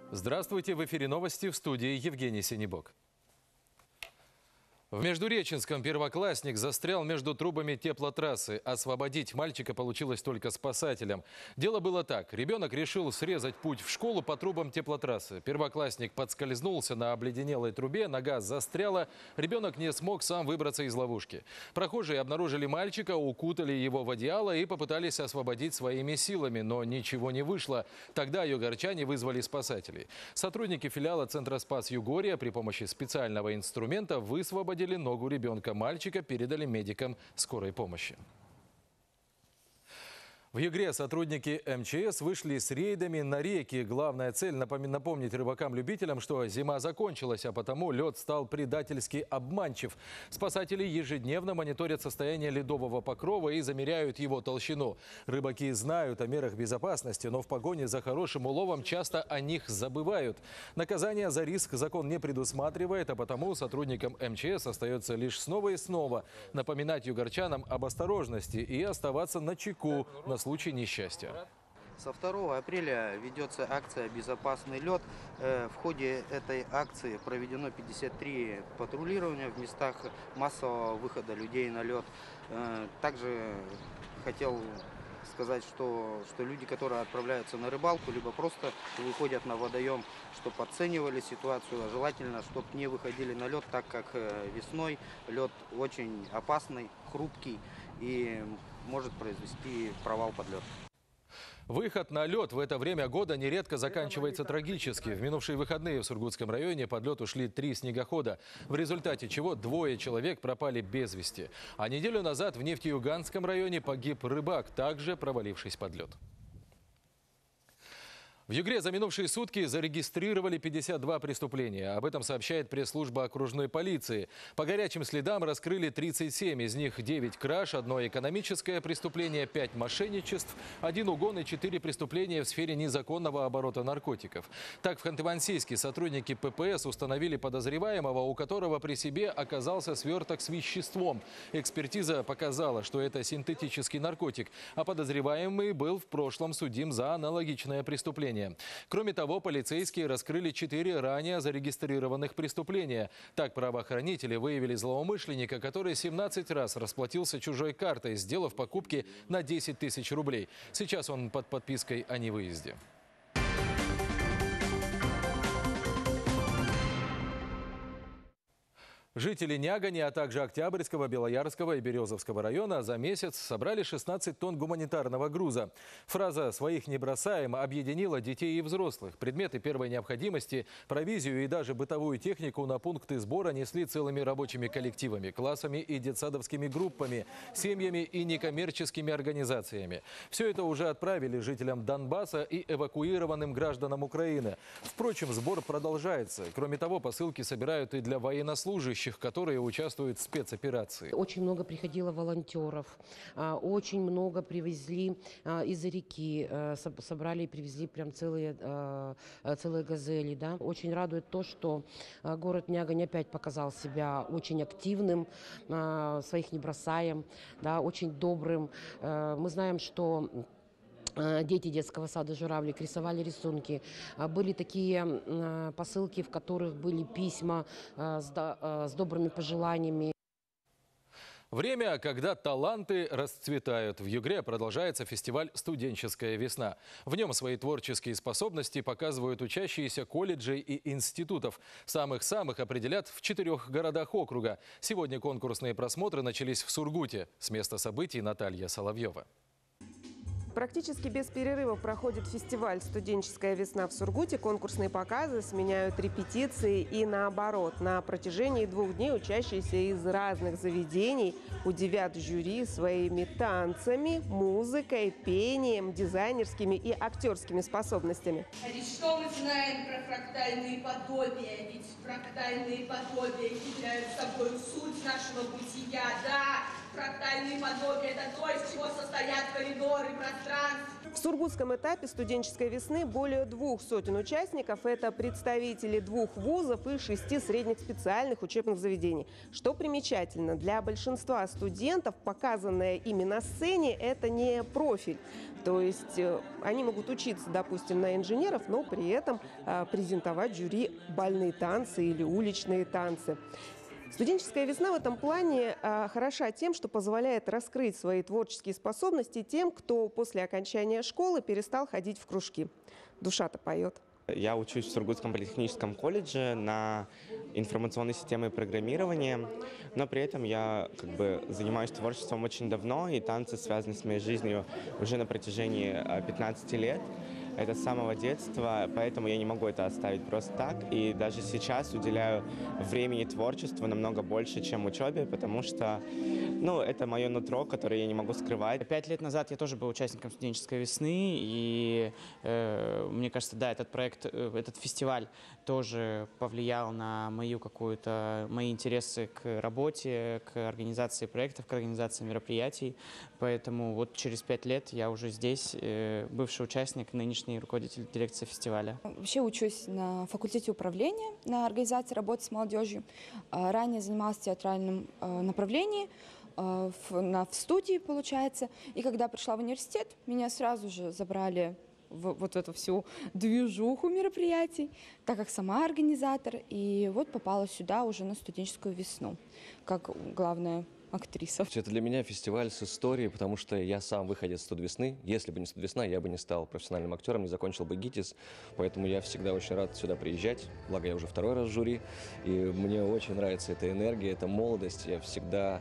Здравствуйте, в эфире новости, в студии Евгений Синебок. В Междуреченском первоклассник застрял между трубами теплотрассы. Освободить мальчика получилось только спасателям. Дело было так. Ребенок решил срезать путь в школу по трубам теплотрассы. Первоклассник подскользнулся на обледенелой трубе, нога застряла. Ребенок не смог сам выбраться из ловушки. Прохожие обнаружили мальчика, укутали его в одеяло и попытались освободить своими силами. Но ничего не вышло. Тогда югорчане вызвали спасателей. Сотрудники филиала Центра Спас Югория при помощи специального инструмента высвободили ногу ребенка. Мальчика передали медикам скорой помощи. В Югре сотрудники МЧС вышли с рейдами на реки. Главная цель – напомнить рыбакам-любителям, что зима закончилась, а потому лед стал предательски обманчив. Спасатели ежедневно мониторят состояние ледового покрова и замеряют его толщину. Рыбаки знают о мерах безопасности, но в погоне за хорошим уловом часто о них забывают. Наказание за риск закон не предусматривает, а потому сотрудникам МЧС остается лишь снова и снова напоминать югорчанам об осторожности и оставаться начеку на случай несчастья. Со 2 апреля ведется акция «Безопасный лед». В ходе этой акции проведено 53 патрулирования в местах массового выхода людей на лед. Также хотел сказать, что люди, которые отправляются на рыбалку, либо просто выходят на водоем, чтобы оценивали ситуацию, а желательно, чтобы не выходили на лед, так как весной лед очень опасный, хрупкий и может произвести провал под лед. Выход на лед в это время года нередко заканчивается трагически. В минувшие выходные в Сургутском районе под лед ушли 3 снегохода, в результате чего 2 человек пропали без вести. А неделю назад в Нефтеюганском районе погиб рыбак, также провалившись под лед. В Югре за минувшие сутки зарегистрировали 52 преступления. Об этом сообщает пресс-служба окружной полиции. По горячим следам раскрыли 37, из них 9 краж, 1 экономическое преступление, 5 мошенничеств, 1 угон и 4 преступления в сфере незаконного оборота наркотиков. Так, в Ханты-Мансийске сотрудники ППС установили подозреваемого, у которого при себе оказался сверток с веществом. Экспертиза показала, что это синтетический наркотик, а подозреваемый был в прошлом судим за аналогичное преступление. Кроме того, полицейские раскрыли 4 ранее зарегистрированных преступления. Так, правоохранители выявили злоумышленника, который 17 раз расплатился чужой картой, сделав покупки на 10 тысяч рублей. Сейчас он под подпиской о невыезде. Жители Нягани, а также Октябрьского, Белоярского и Березовского района за месяц собрали 16 тонн гуманитарного груза. Фраза «своих не бросаем» объединила детей и взрослых. Предметы первой необходимости, провизию и даже бытовую технику на пункты сбора несли целыми рабочими коллективами, классами и детсадовскими группами, семьями и некоммерческими организациями. Все это уже отправили жителям Донбасса и эвакуированным гражданам Украины. Впрочем, сбор продолжается. Кроме того, посылки собирают и для военнослужащих, которые участвуют в спецоперации. Очень много приходило волонтеров, очень много привезли из-за реки, собрали и привезли прям целые газели. Да? Очень радует то, что город Нягань опять показал себя очень активным, своих не бросаем, да, очень добрым. Мы знаем, что дети детского сада «Журавлик» рисовали рисунки. Были такие посылки, в которых были письма с добрыми пожеланиями. Время, когда таланты расцветают. В Югре продолжается фестиваль «Студенческая весна». В нем свои творческие способности показывают учащиеся колледжей и институтов. Самых-самых определят в 4 городах округа. Сегодня конкурсные просмотры начались в Сургуте. С места событий Наталья Соловьева. Практически без перерывов проходит фестиваль «Студенческая весна» в Сургуте. Конкурсные показы сменяют репетиции и наоборот. На протяжении 2 дней учащиеся из разных заведений удивят жюри своими танцами, музыкой, пением, дизайнерскими и актерскими способностями. А ведь что мы знаем про фрактальные подобия? Ведь фрактальные подобия являют собой суть нашего бытия, да? Фрактальные подобия – это то, из чего состоят коридоры пространств. В сургутском этапе студенческой весны более 200 участников. Это представители 2 вузов и 6 средних специальных учебных заведений. Что примечательно, для большинства студентов показанное ими на сцене – это не профиль. То есть они могут учиться, допустим, на инженеров, но при этом презентовать жюри бальные танцы или уличные танцы. Студенческая весна в этом плане хороша тем, что позволяет раскрыть свои творческие способности тем, кто после окончания школы перестал ходить в кружки. Душа-то поет. Я учусь в Сургутском политехническом колледже на информационной системе программирования, но при этом я занимаюсь творчеством очень давно, и танцы связаны с моей жизнью уже на протяжении 15 лет. Это с самого детства, поэтому я не могу это оставить просто так. И даже сейчас уделяю времени творчеству намного больше, чем учебе, потому что это мое нутро, которое я не могу скрывать. 5 лет назад я тоже был участником студенческой весны, и мне кажется, да, этот проект, этот фестиваль тоже повлиял на мои интересы к работе, к организации проектов, к организации мероприятий. Поэтому вот через 5 лет я уже здесь, бывший участник, нынешний руководитель дирекции фестиваля. Вообще учусь на факультете управления, на организации работы с молодежью. Ранее занималась в театральном направлении, в студии, получается. И когда пришла в университет, меня сразу же забрали в вот эту всю движуху мероприятий, так как сама организатор. И вот попала сюда уже на студенческую весну, как главная актриса. Это для меня фестиваль с историей, потому что я сам выходец студвесны. Если бы не студвесна, я бы не стал профессиональным актером, не закончил бы ГИТИС. Поэтому я всегда очень рад сюда приезжать. Благо, я уже 2-й раз в жюри. И мне очень нравится эта энергия, эта молодость. Я всегда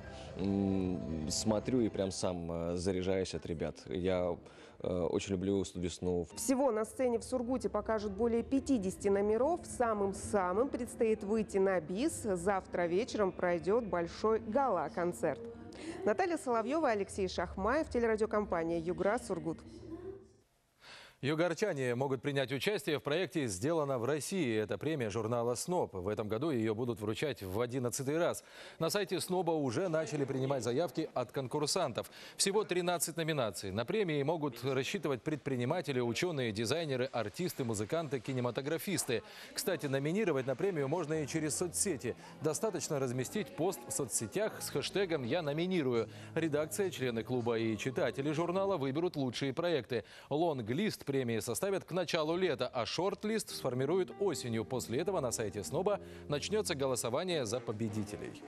смотрю и прям сам заряжаюсь от ребят. Я очень люблю студвесну. Всего на сцене в Сургуте покажут более 50 номеров. Самым предстоит выйти на бис. Завтра вечером пройдет большой гала-концерт. Наталья Соловьева, Алексей Шахмаев, телерадиокомпания «Югра», Сургут. Югорчане могут принять участие в проекте «Сделано в России». Это премия журнала «СНОП». В этом году ее будут вручать в 11-й раз. На сайте СНОПа уже начали принимать заявки от конкурсантов. Всего 13 номинаций. На премии могут рассчитывать предприниматели, ученые, дизайнеры, артисты, музыканты, кинематографисты. Кстати, номинировать на премию можно и через соцсети. Достаточно разместить пост в соцсетях с хэштегом «Я номинирую». Редакция, члены клуба и читатели журнала выберут лучшие проекты. Лонг-лист премии составят к началу лета, а шорт-лист сформируют осенью. После этого на сайте СНОПа начнется голосование за победителей.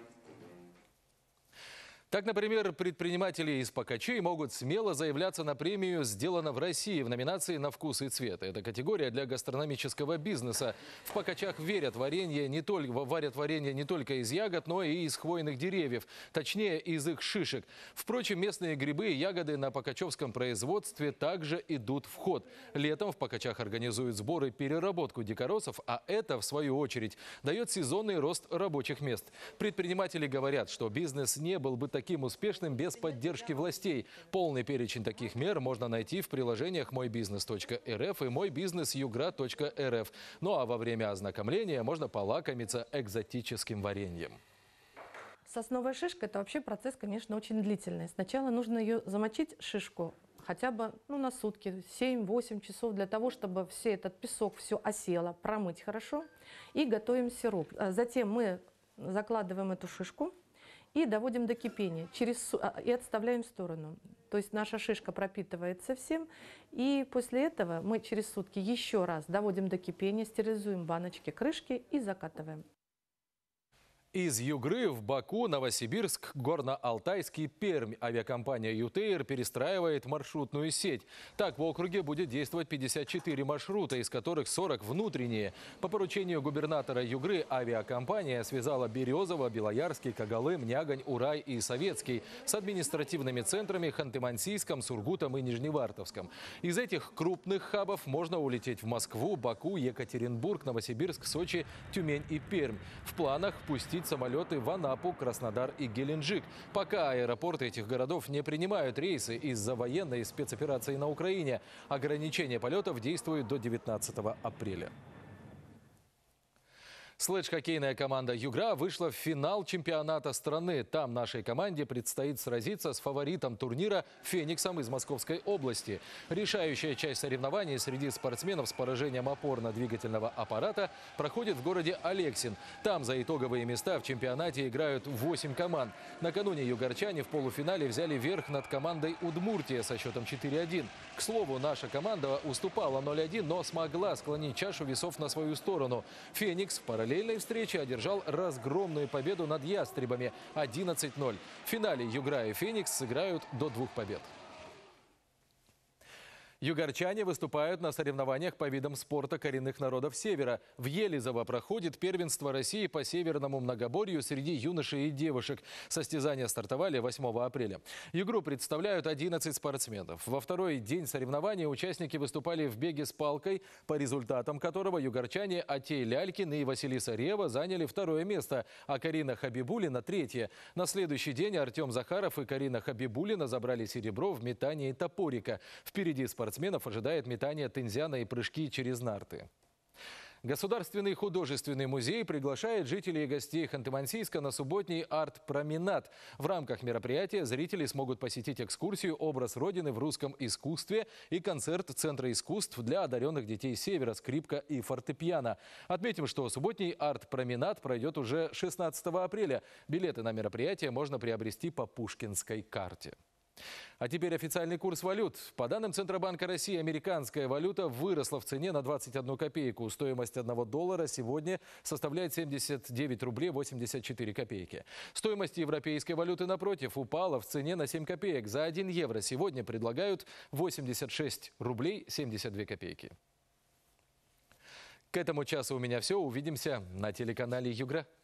Так, например, предприниматели из Покачей могут смело заявляться на премию «Сделано в России» в номинации «На вкус и цвет». Это категория для гастрономического бизнеса. В Покачах варят варенье не только из ягод, но и из хвойных деревьев. Точнее, из их шишек. Впрочем, местные грибы и ягоды на покачевском производстве также идут в ход. Летом в Покачах организуют сбор и переработку дикоросов, а это, в свою очередь, дает сезонный рост рабочих мест. Предприниматели говорят, что бизнес не был бы таким успешным без поддержки властей. Полный перечень таких мер можно найти в приложениях мойбизнес.рф и мойбизнес.югра.рф. Ну а во время ознакомления можно полакомиться экзотическим вареньем. Сосновая шишка – это вообще процесс, конечно, очень длительный. Сначала нужно ее замочить, шишку, хотя бы на сутки, 7-8 часов, для того, чтобы этот песок все осело, промыть хорошо. И готовим сироп. Затем мы закладываем эту шишку и доводим до кипения и отставляем в сторону. То есть наша шишка пропитывается всем. И после этого мы через сутки еще раз доводим до кипения, стерилизуем баночки, крышки и закатываем. Из Югры в Баку, Новосибирск, Горно-Алтайский, Пермь. Авиакомпания «Ютейр» перестраивает маршрутную сеть. Так, в округе будет действовать 54 маршрута, из которых 40 внутренние. По поручению губернатора Югры авиакомпания связала Березово, Белоярский, Когалым, Нягань, Урай и Советский с административными центрами Ханты-Мансийском, Сургутом и Нижневартовском. Из этих крупных хабов можно улететь в Москву, Баку, Екатеринбург, Новосибирск, Сочи, Тюмень и Пермь. В планах пустить самолеты в Анапу, Краснодар и Геленджик. Пока аэропорты этих городов не принимают рейсы из-за военной спецоперации на Украине. Ограничение полетов действует до 19 апреля. Слэдж-хоккейная команда «Югра» вышла в финал чемпионата страны. Там нашей команде предстоит сразиться с фаворитом турнира «Фениксом» из Московской области. Решающая часть соревнований среди спортсменов с поражением опорно-двигательного аппарата проходит в городе Алексин. Там за итоговые места в чемпионате играют 8 команд. Накануне югорчане в полуфинале взяли верх над командой «Удмуртия» со счетом 4-1. К слову, наша команда уступала 0-1, но смогла склонить чашу весов на свою сторону. «Феникс» в параллельной встрече одержал разгромную победу над «Ястребами» 11-0. В финале «Югра» и «Феникс» сыграют до 2 побед. Югорчане выступают на соревнованиях по видам спорта коренных народов Севера. В Елизово проходит первенство России по северному многоборью среди юношей и девушек. Состязания стартовали 8 апреля. Югру представляют 11 спортсменов. Во второй день соревнований участники выступали в беге с палкой, по результатам которого югорчане Атей Лялькин и Василиса Рева заняли 2 место, а Карина Хабибулина – 3. На следующий день Артем Захаров и Карина Хабибулина забрали серебро в метании топорика. Впереди спортсменов ожидает метание тензяна и прыжки через нарты. Государственный художественный музей приглашает жителей и гостей Ханты-Мансийска на субботний арт-променад. В рамках мероприятия зрители смогут посетить экскурсию «Образ Родины в русском искусстве» и концерт Центра искусств для одаренных детей Севера «Скрипка и фортепиано». Отметим, что субботний арт-променад пройдет уже 16 апреля. Билеты на мероприятие можно приобрести по Пушкинской карте. А теперь официальный курс валют. По данным Центробанка России, американская валюта выросла в цене на 21 копейку. Стоимость $1 сегодня составляет 79 рублей 84 копейки. Стоимость европейской валюты, напротив, упала в цене на 7 копеек. За 1 евро сегодня предлагают 86 рублей 72 копейки. К этому часу у меня все. Увидимся на телеканале «Югра».